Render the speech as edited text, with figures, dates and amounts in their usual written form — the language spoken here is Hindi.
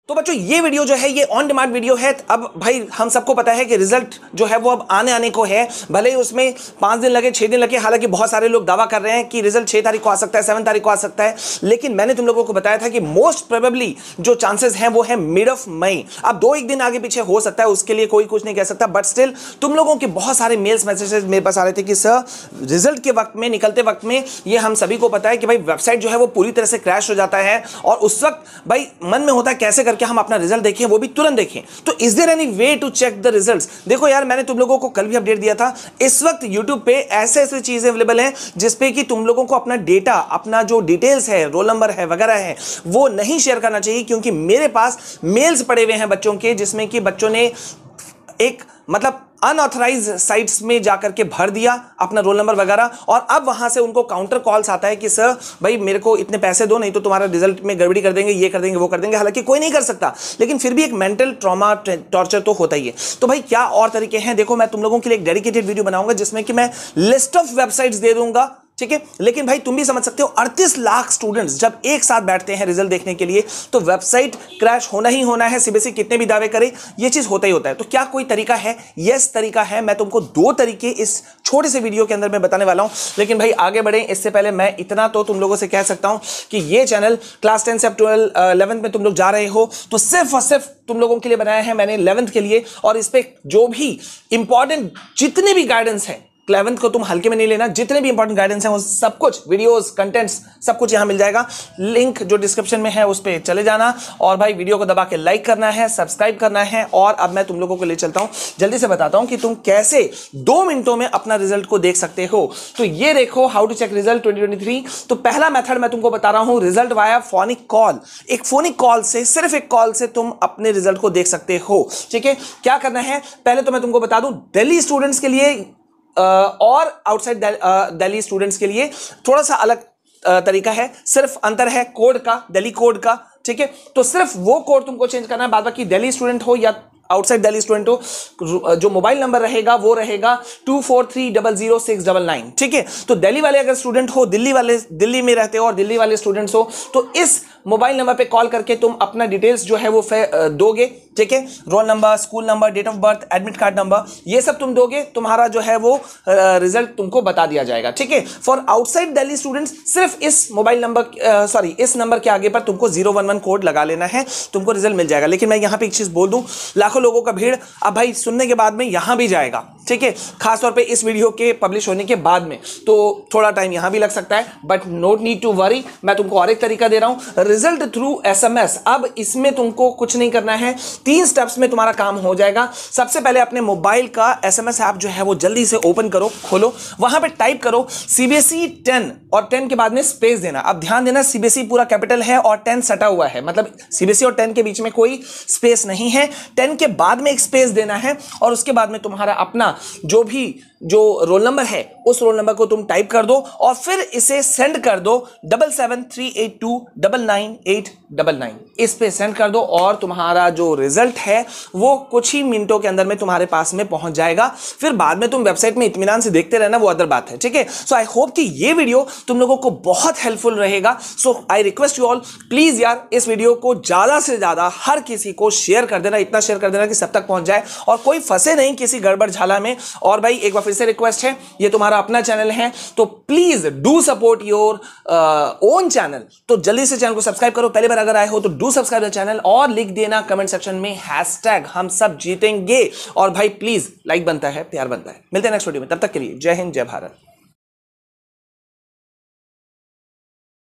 तो बच्चों ये वीडियो जो है ये ऑन डिमांड वीडियो है। अब भाई हम सबको पता है कि रिजल्ट जो है वो अब आने को है, भले ही उसमें 5 दिन लगे 6 दिन लगे, हालांकि बहुत सारे लोग दावा कर रहे हैं कि रिजल्ट 6 तारीख को आ सकता है, 7 तारीख को आ सकता है, लेकिन मैंने तुम लोगों को बताया था कि मोस्ट प्रोबेबली जो चांसेस हैं वो है मिड ऑफ मई। अब 2-1 दिन आगे पीछे हो सकता है, उसके लिए कोई कुछ नहीं कह सकता, बट स्टिल तुम लोगों के बहुत सारे मेल्स मैसेजेस मेरे पास आ रहे थे कि सर रिजल्ट के वक्त में, निकलते वक्त में, ये हम सभी को पता है कि भाई वेबसाइट जो है वो पूरी तरह से क्रैश हो जाता है, और उस वक्त भाई मन में होता है कैसे करके हम अपना रिजल्ट देखें, वो भी तुरंत देखें। तो is there any way to check the results? देखो यार, मैंने तुम लोगों को कल भी अपडेट दिया था, इस वक्त YouTube पे ऐसे ऐसे चीजें अवेलेबल हैं जिसपे कि तुम लोगों को अपना डेटा, अपना जो डिटेल्स है, रोल नंबर है वगैरह है, वो नहीं शेयर करना चाहिए, क्योंकि मेरे पास मेल्स पड़े हुए हैं बच्चों के, जिसमें कि बच्चों ने एक मतलब अनऑथराइज साइट्स में जाकर के भर दिया अपना रोल नंबर वगैरह, और अब वहां से उनको काउंटर कॉल्स आता है कि सर भाई मेरे को इतने पैसे दो, नहीं तो तुम्हारा रिजल्ट में गड़बड़ी कर देंगे, ये कर देंगे, वो कर देंगे। हालांकि कोई नहीं कर सकता, लेकिन फिर भी एक मेंटल ट्रॉमा, टॉर्चर तो होता ही है। तो भाई क्या और तरीके हैं? देखो, मैं तुम लोगों के लिए एक डेडिकेटेड वीडियो बनाऊंगा जिसमें कि मैं लिस्ट ऑफ वेबसाइट्स दे दूंगा, ठीक है। लेकिन भाई तुम भी समझ सकते हो, 38 लाख स्टूडेंट्स जब एक साथ बैठते हैं रिजल्ट देखने के लिए, तो वेबसाइट क्रैश होना ही होना है। सीबीएसई कितने भी दावे करे, ये चीज होता ही होता है। तो क्या कोई तरीका है? यस, तरीका है। मैं तुमको 2 तरीके इस छोटे से वीडियो के अंदर मैं बताने वाला हूं। लेकिन भाई आगे बढ़े इससे पहले मैं इतना तो तुम लोगों से कह सकता हूं कि ये चैनल क्लास 10 से 11th में तुम लोग जा रहे हो, तो सिर्फ और सिर्फ तुम लोगों के लिए बनाया है मैंने 11th के लिए, और इस पे जो भी इंपॉर्टेंट जितने भी गाइडेंस है, 11th को तुम हल्के में नहीं लेना, जितने भी इंपॉर्टेंट गाइडेंस हैं वो सब कुछ, वीडियोस, कंटेंट्स, सब कुछ यहां मिल जाएगा। लिंक जो डिस्क्रिप्शन में है उस पर चले जाना, और भाई वीडियो को दबा के लाइक करना है, सब्सक्राइब करना है। और अब मैं तुम लोगों को ले चलता हूं, जल्दी से बताता हूं कि तुम कैसे 2 मिनटों में अपना रिजल्ट को देख सकते हो। तो ये देखो, हाउ टू चेक रिजल्ट 2023। तो पहला मेथड मैं तुमको बता रहा हूं, रिजल्ट वाया फोनिक कॉल। एक फोनिक कॉल से, सिर्फ एक कॉल से तुम अपने रिजल्ट को देख सकते हो, ठीक है। क्या करना है, पहले तो मैं तुमको बता दूं, दिल्ली स्टूडेंट्स के लिए और आउटसाइड दिल्ली स्टूडेंट्स के लिए थोड़ा सा अलग तरीका है। सिर्फ अंतर है कोड का, दिल्ली कोड का, ठीक है। तो सिर्फ वो कोड तुमको चेंज करना है, बाद बाकी दिल्ली स्टूडेंट हो या आउटसाइड दिल्ली स्टूडेंट हो, जो मोबाइल नंबर रहेगा वो रहेगा 24300699, ठीक है। तो दिल्ली वाले अगर स्टूडेंट हो, दिल्ली वाले दिल्ली में रहते हो और दिल्ली वाले स्टूडेंट्स हो, तो इस मोबाइल नंबर पे कॉल करके तुम अपना डिटेल्स जो है वो दोगे, ठीक है। Roll number, school number, date of birth, admit card number, ये सब तुम दोगे, तुम्हारा जो है वो रिजल्ट तुमको बता दिया जाएगा, ठीक है। फॉर आउटसाइड दिल्ली स्टूडेंट्स सिर्फ इस मोबाइल नंबर इस नंबर के आगे पर तुमको 011 कोड लगा लेना है, तुमको रिजल्ट मिल जाएगा। लेकिन मैं यहां पे एक चीज बोल दूं, लाखों लोगों का भीड़ अब भाई सुनने के बाद में यहां भी जाएगा, ठीक है, खासतौर पे इस वीडियो के पब्लिश होने के बाद में, तो थोड़ा टाइम यहां भी लग सकता है, but not need to worry. मैं तुमको और एक तरीका दे रहा हूं, रिजल्ट थ्रू एसएमएस। अब इसमें तुमको कुछ नहीं करना है, 3 स्टेप्स में तुम्हारा काम हो जाएगा। सबसे पहले अपने मोबाइल का एसएमएस ऐप जो है वो जल्दी से ओपन करो, खोलो, वहां पे टाइप करो सीबीएसई 10, और 10 के बाद में स्पेस देना। अब ध्यान देना, सीबीएसई पूरा कैपिटल है और 10 सटा हुआ है, मतलब सीबीएसई और 10 के बीच में कोई स्पेस नहीं है। 10 के बाद में एक स्पेस देना है, और उसके बाद में तुम्हारा अपना जो रोल नंबर है उस रोल नंबर को तुम टाइप कर दो, और फिर इसे सेंड कर दो 7738299899, इस पे सेंड कर दो, और तुम्हारा जो रिजल्ट है वो कुछ ही मिनटों के अंदर में तुम्हारे पास में पहुंच जाएगा। फिर बाद में तुम वेबसाइट में इत्मीनान से देखते रहना, वो अदर बात है, ठीक है। सो आई होप कि ये वीडियो तुम लोगों को बहुत हेल्पफुल रहेगा। So I request you all, please यार इस वीडियो को ज्यादा से ज्यादा हर किसी को शेयर कर देना, इतना शेयर कर देना कि सब तक पहुंच जाए और कोई फंसे नहीं किसी गड़बड़ झाला में। और भाई एक बार फिर से रिक्वेस्ट है, ये तुम्हारा अपना चैनल है, तो please do support your own channel. तो जल्दी से चैनल को सब्सक्राइब करो, पहली बार अगर आए हो तो डू सब्सक्राइब द चैनल, और लिख देना कमेंट सेक्शन में हैशटैग हम सब जीतेंगे। और भाई प्लीज लाइक बनता है, प्यार बनता है। मिलते हैं नेक्स्ट वीडियो में, तब तक के लिए जय हिंद, जय भारत।